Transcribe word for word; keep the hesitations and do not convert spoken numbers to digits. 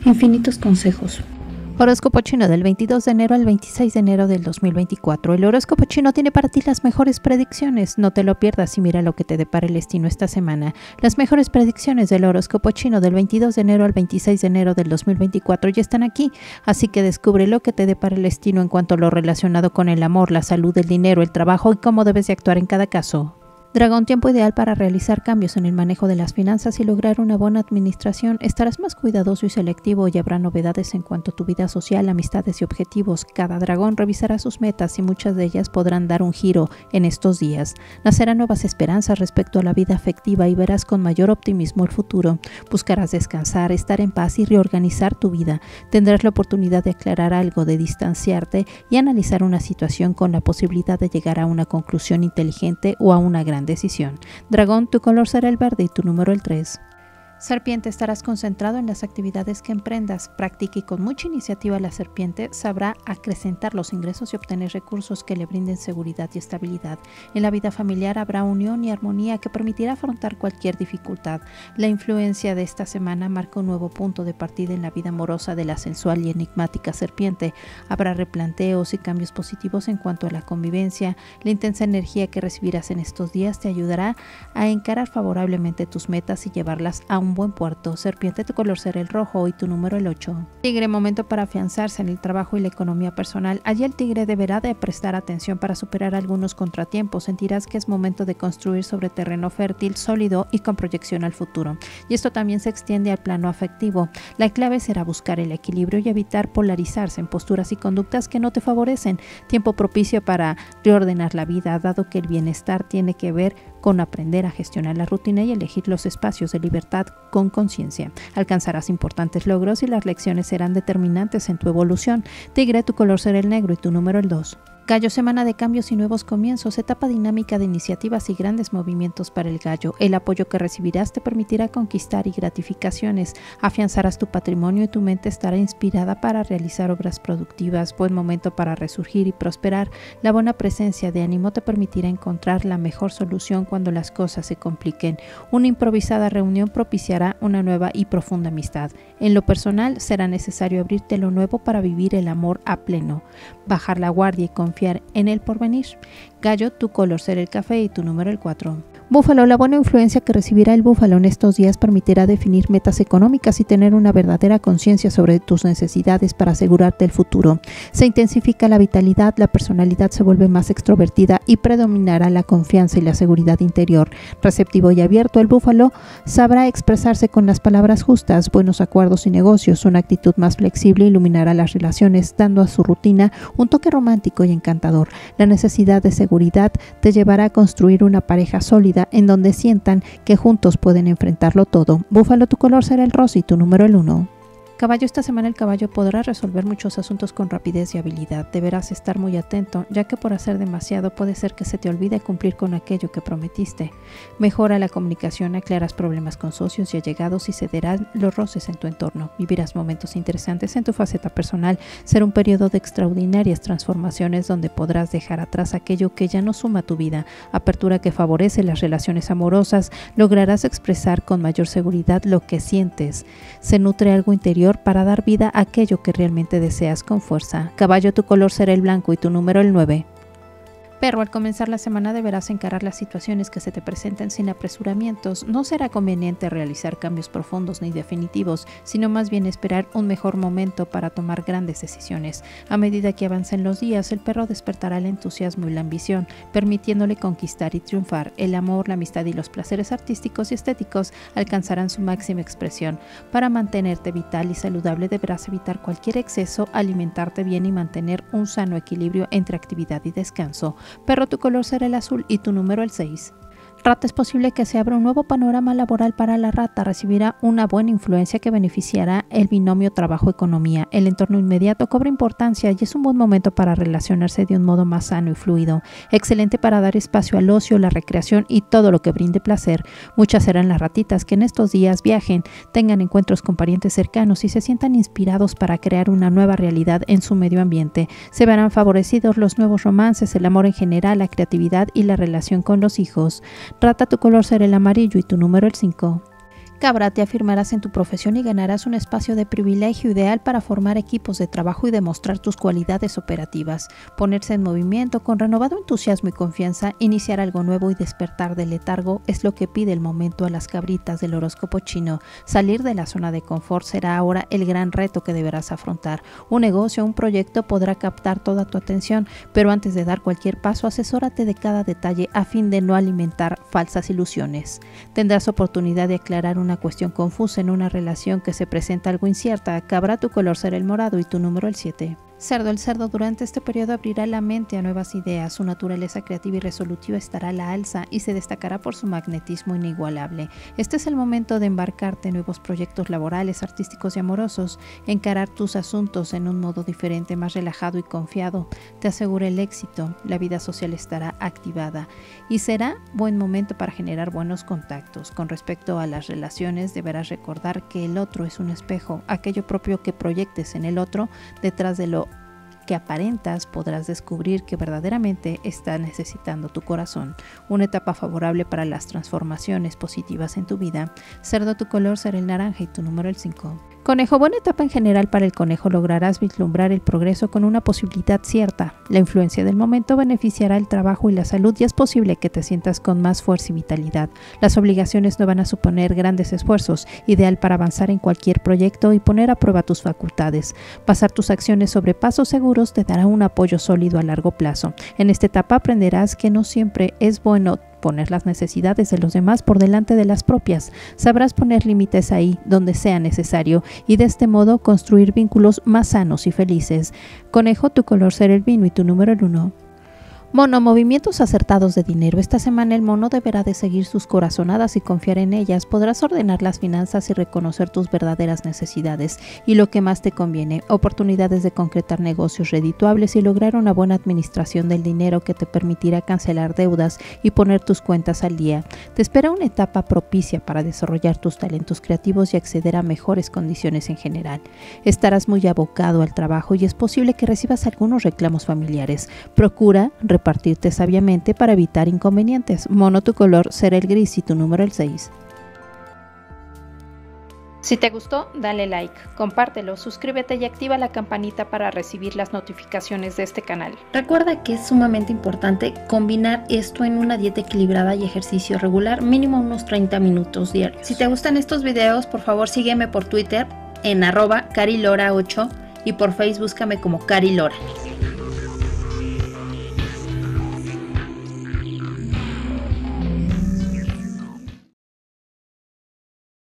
Infinitos consejos. Horóscopo chino del veintidós de enero al veintiséis de enero del dos mil veinticuatro. El horóscopo chino tiene para ti las mejores predicciones. No te lo pierdas y mira lo que te depara el destino esta semana. Las mejores predicciones del horóscopo chino del veintidós de enero al veintiséis de enero del dos mil veinticuatro ya están aquí. Así que descubre lo que te depara el destino en cuanto a lo relacionado con el amor, la salud, el dinero, el trabajo y cómo debes de actuar en cada caso. Dragón, tiempo ideal para realizar cambios en el manejo de las finanzas y lograr una buena administración. Estarás más cuidadoso y selectivo y habrá novedades en cuanto a tu vida social, amistades y objetivos. Cada dragón revisará sus metas y muchas de ellas podrán dar un giro en estos días. Nacerán nuevas esperanzas respecto a la vida afectiva y verás con mayor optimismo el futuro. Buscarás descansar, estar en paz y reorganizar tu vida. Tendrás la oportunidad de aclarar algo, de distanciarte y analizar una situación con la posibilidad de llegar a una conclusión inteligente o a una gran decisión. Dragón, tu color será el verde y tu número el tres. Serpiente, estarás concentrado en las actividades que emprendas. Practique y con mucha iniciativa la serpiente sabrá acrecentar los ingresos y obtener recursos que le brinden seguridad y estabilidad. En la vida familiar habrá unión y armonía que permitirá afrontar cualquier dificultad. La influencia de esta semana marca un nuevo punto de partida en la vida amorosa de la sensual y enigmática serpiente. Habrá replanteos y cambios positivos en cuanto a la convivencia. La intensa energía que recibirás en estos días te ayudará a encarar favorablemente tus metas y llevarlas a un un buen puerto. Serpiente, tu color será el rojo y tu número el ocho. Tigre, momento para afianzarse en el trabajo y la economía personal. Allí el tigre deberá de prestar atención para superar algunos contratiempos. Sentirás que es momento de construir sobre terreno fértil, sólido y con proyección al futuro. Y esto también se extiende al plano afectivo. La clave será buscar el equilibrio y evitar polarizarse en posturas y conductas que no te favorecen. Tiempo propicio para reordenar la vida, dado que el bienestar tiene que ver con aprender a gestionar la rutina y elegir los espacios de libertad con conciencia. Alcanzarás importantes logros y las lecciones serán determinantes en tu evolución. Tigre, tu color será el negro y tu número el dos. Gallo, semana de cambios y nuevos comienzos, etapa dinámica de iniciativas y grandes movimientos para el gallo. El apoyo que recibirás te permitirá conquistar y gratificaciones. Afianzarás tu patrimonio y tu mente estará inspirada para realizar obras productivas. Buen momento para resurgir y prosperar. La buena presencia de ánimo te permitirá encontrar la mejor solución cuando las cosas se compliquen. Una improvisada reunión propiciará una nueva y profunda amistad. En lo personal, será necesario abrirte lo nuevo para vivir el amor a pleno. Bajar la guardia y confiar en el porvenir. Gallo, tu color será el café y tu número el cuatro. Búfalo, la buena influencia que recibirá el búfalo en estos días permitirá definir metas económicas y tener una verdadera conciencia sobre tus necesidades para asegurarte el futuro. Se intensifica la vitalidad, la personalidad se vuelve más extrovertida y predominará la confianza y la seguridad interior. Receptivo y abierto, el búfalo sabrá expresarse con las palabras justas, buenos acuerdos y negocios. Una actitud más flexible iluminará las relaciones, dando a su rutina un toque romántico y encantador. La necesidad de seguridad te llevará a construir una pareja sólida en donde sientan que juntos pueden enfrentarlo todo. Búfalo, tu color será el rosa y tu número el uno. Caballo, esta semana el caballo podrá resolver muchos asuntos con rapidez y habilidad. Deberás estar muy atento, ya que por hacer demasiado puede ser que se te olvide cumplir con aquello que prometiste. Mejora la comunicación, aclaras problemas con socios y allegados y cederán los roces en tu entorno. Vivirás momentos interesantes en tu faceta personal. Será un periodo de extraordinarias transformaciones donde podrás dejar atrás aquello que ya no suma a tu vida. Apertura que favorece las relaciones amorosas. Lograrás expresar con mayor seguridad lo que sientes. Se nutre algo interior para dar vida a aquello que realmente deseas con fuerza. Caballo, tu color será el blanco y tu número el nueve. Perro, al comenzar la semana deberás encarar las situaciones que se te presenten sin apresuramientos. No será conveniente realizar cambios profundos ni definitivos, sino más bien esperar un mejor momento para tomar grandes decisiones. A medida que avancen los días, el perro despertará el entusiasmo y la ambición, permitiéndole conquistar y triunfar. El amor, la amistad y los placeres artísticos y estéticos alcanzarán su máxima expresión. Para mantenerte vital y saludable deberás evitar cualquier exceso, alimentarte bien y mantener un sano equilibrio entre actividad y descanso. Perro, tu color será el azul y tu número el seis. Rata, es posible que se abra un nuevo panorama laboral para la rata. Recibirá una buena influencia que beneficiará el binomio trabajo-economía. El entorno inmediato cobra importancia y es un buen momento para relacionarse de un modo más sano y fluido. Excelente para dar espacio al ocio, la recreación y todo lo que brinde placer. Muchas serán las ratitas que en estos días viajen, tengan encuentros con parientes cercanos y se sientan inspirados para crear una nueva realidad en su medio ambiente. Se verán favorecidos los nuevos romances, el amor en general, la creatividad y la relación con los hijos. Rata, tu color será el amarillo y tu número el cinco. Cabra, te afirmarás en tu profesión y ganarás un espacio de privilegio ideal para formar equipos de trabajo y demostrar tus cualidades operativas. Ponerse en movimiento con renovado entusiasmo y confianza, iniciar algo nuevo y despertar del letargo es lo que pide el momento a las cabritas del horóscopo chino. Salir de la zona de confort será ahora el gran reto que deberás afrontar. Un negocio o un proyecto podrá captar toda tu atención, pero antes de dar cualquier paso, asesórate de cada detalle a fin de no alimentar falsas ilusiones. Tendrás oportunidad de aclarar un una cuestión confusa en una relación que se presenta algo incierta. Cabra, tu color será el morado y tu número el siete. Cerdo, el cerdo durante este periodo abrirá la mente a nuevas ideas, su naturaleza creativa y resolutiva estará a la alza y se destacará por su magnetismo inigualable. Este es el momento de embarcarte en nuevos proyectos laborales, artísticos y amorosos, encarar tus asuntos en un modo diferente, más relajado y confiado. Te asegura el éxito, la vida social estará activada y será buen momento para generar buenos contactos. Con respecto a las relaciones, deberás recordar que el otro es un espejo, aquello propio que proyectes en el otro, detrás de lo que aparentas podrás descubrir que verdaderamente está necesitando tu corazón. Una etapa favorable para las transformaciones positivas en tu vida. Cerdo, tu color será el naranja y tu número el cinco. Conejo, buena etapa en general para el conejo. Lograrás vislumbrar el progreso con una posibilidad cierta. La influencia del momento beneficiará el trabajo y la salud y es posible que te sientas con más fuerza y vitalidad. Las obligaciones no van a suponer grandes esfuerzos, ideal para avanzar en cualquier proyecto y poner a prueba tus facultades. Basar tus acciones sobre pasos seguros te dará un apoyo sólido a largo plazo. En esta etapa aprenderás que no siempre es bueno poner las necesidades de los demás por delante de las propias. Sabrás poner límites ahí donde sea necesario y de este modo construir vínculos más sanos y felices. Conejo, tu color será el vino y tu número el uno. Mono, movimientos acertados de dinero. Esta semana el mono deberá de seguir sus corazonadas y confiar en ellas. Podrás ordenar las finanzas y reconocer tus verdaderas necesidades y lo que más te conviene. Oportunidades de concretar negocios redituables y lograr una buena administración del dinero que te permitirá cancelar deudas y poner tus cuentas al día. Te espera una etapa propicia para desarrollar tus talentos creativos y acceder a mejores condiciones en general. Estarás muy abocado al trabajo y es posible que recibas algunos reclamos familiares. Procura repartirte sabiamente para evitar inconvenientes. Mono, tu color será el gris y tu número el seis. Si te gustó, dale like, compártelo, suscríbete y activa la campanita para recibir las notificaciones de este canal. Recuerda que es sumamente importante combinar esto en una dieta equilibrada y ejercicio regular, mínimo unos treinta minutos diarios. Si te gustan estos videos, por favor sígueme por Twitter en arroba carilora ocho y por Facebook búscame como Cari Lora.